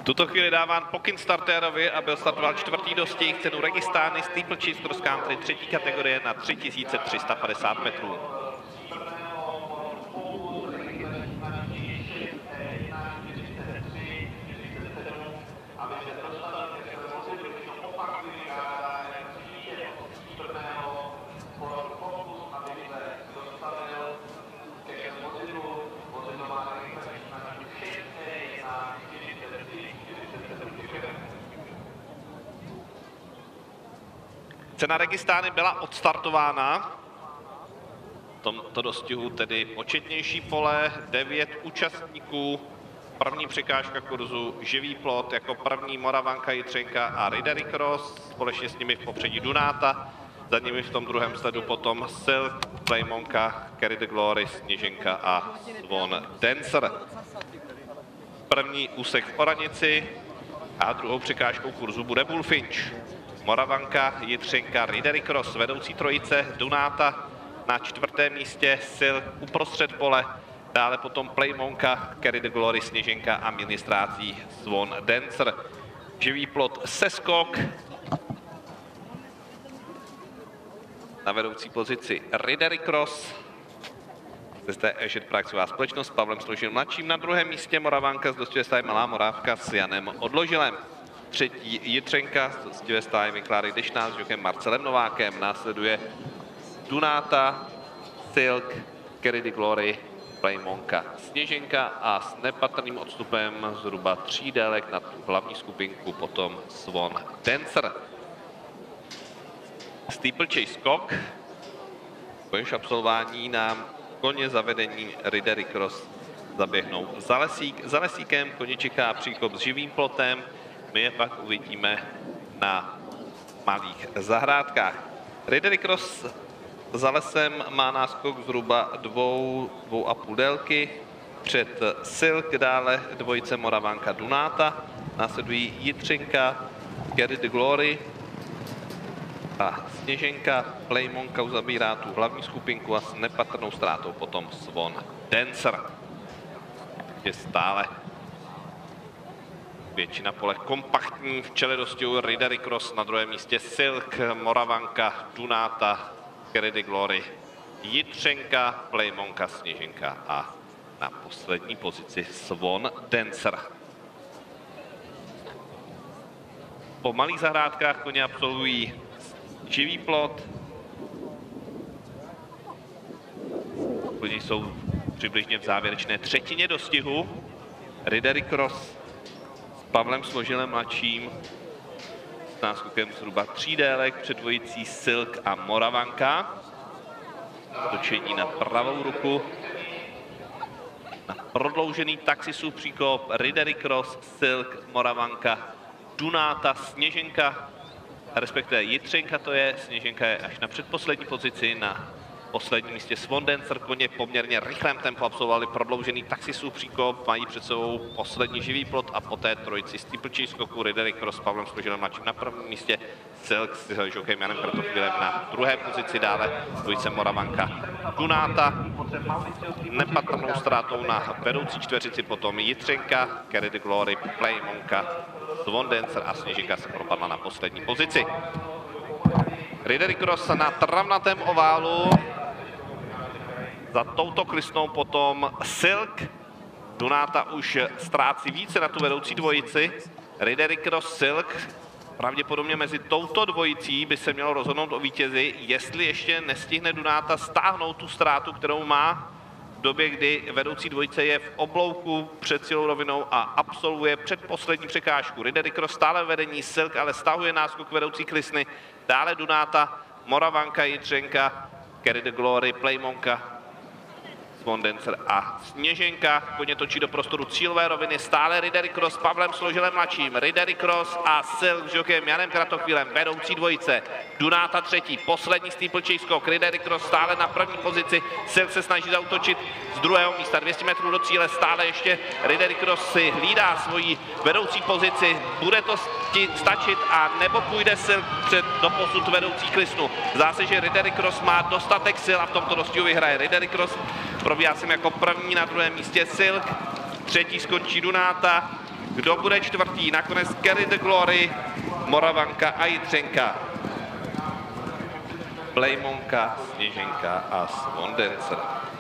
V tuto chvíli dáván pokyn startérovi, aby startoval čtvrtý dostih, cenu Registány Steeplechase Cross Country třetí kategorie na 3350 metrů. Cena Registány byla odstartována. V tomto dostihu tedy početnější pole, 9 účastníků. První překážka kurzu živý plot, jako první Moravanka, Jitřenka a Riddery Cross. Společně s nimi v popředí Dunáta. Za nimi v tom druhém sledu potom Silk, Playmonka, Carry the Glory, Sněženka a Swan Dancer. První úsek v oranici a druhou překážkou kurzu bude Bullfinch. Moravanka, Jitřenka, Riddery Cross, vedoucí trojice, Dunáta na čtvrtém místě, Silk uprostřed pole, dále potom Playmonka, Carry the Glory, Sněženka a ministrácí Swan Dancer. Živý plot seskok. Na vedoucí pozici Riddery Cross. Zde Ešet praxová společnost s Pavlem Složilem mladším. Na druhém místě Moravanka z dostihu stáje Malá Morávka s Janem Odložilem. Třetí Jitřenka z dostihu stáje Kláry Dešná s Jokem Marcelem Novákem. Následuje Dunáta, Silk, Carry the Glory, Playmonka, Sněženka a s nepatrným odstupem zhruba 3 délek na hlavní skupinku potom Swan Dancer. Steeplechase skok. Po jehož absolvování nám koně zavedení Riddery Cross zaběhnou za lesíkem. Koně čeká příkop s živým plotem. My je pak uvidíme na malých zahrádkách. Riddery Cross za lesem má náskok zhruba 2,5 délky. Před Silk dále dvojice Moravanka Dunáta. Následují Jitřenka, Carry the Glory a Sněženka. Playmonka uzabírá tu hlavní skupinku a s nepatrnou ztrátou potom Swan Dancer. Je stále většina pole kompaktní, v čele dostihu Riddery Cross, na druhém místě Silk, Moravanka, Dunáta, Carry the Glory, Jitřenka, Playmonka, Sněženka a na poslední pozici Swan Dancer. Po malých zahrádkách koně absolvují živý plot. Koně jsou přibližně v závěrečné třetině dostihu. Riddery Cross s Pavlem Složilem mladším s náskokem zhruba 3 délek před dvojicí Silk a Moravanka. Točení na pravou ruku. Na prodloužený taxisův příkop Riddery Cross, Silk, Moravanka, Dunáta, Sněženka, respektive Jitřenka to je, Sněženka je až na předposlední pozici, na posledním místě Swan Dancer. Koně poměrně rychlém tempu absolvovali prodloužený taxisův příkop, mají před sebou poslední živý plot a poté trojici Steeplechase skoku Riddery Cross s Pavlem Složilem mladším na prvním místě, Silk s Jokem Janem Kratochvílem na druhé pozici, dále dvojice Moravanka Dunáta. Nepatrnou ztrátou na vedoucí čtveřici potom Jitřenka, Carry the Glory, Playmonka, Swan Dancer a Sněženka se propadla na poslední pozici. Riddery Cross na travnatém oválu. Za touto klistnou potom Silk. Dunáta už ztrácí více na tu vedoucí dvojici. Riddery Cross, Silk. Pravděpodobně mezi touto dvojicí by se mělo rozhodnout o vítězi, jestli ještě nestihne Dunáta stáhnout tu ztrátu, kterou má v době, kdy vedoucí dvojice je v oblouku před cílovou rovinou a absolvuje předposlední překážku. Riddery Cross stále vedení, Silk ale stahuje náskok vedoucí klisny. Dále Dunáta, Moravanka, Jitřenka, Carry the Glory, Playmonka, Swan Dancer a Sněženka. Koně točí do prostoru cílové roviny. Stále Riddery Cross s Pavlem Složilem mladším. Riddery Cross a Silk s Jokem Janem Kratochvílem. Vedoucí dvojice. Dunáta třetí. Poslední Steeplechase skok. Riddery Cross stále na první pozici. Silk se snaží zaútočit z druhého místa. 200 metrů do cíle. Stále ještě Riddery Cross si hlídá svoji vedoucí pozici. Bude to stačit a nebo půjde Silk před doposud vedoucí klisnu. Zdá se, že Riddery Cross má dostatek sil a v tomto dostihu vyhraje. Riddery Cross probíhá sem jako první, na druhém místě Silk, třetí skončí Dunáta, Kdo bude čtvrtý? Nakonec Carry the Glory, Moravanka a Jitřenka. Playmonka, Sněženka a Swan Dancer.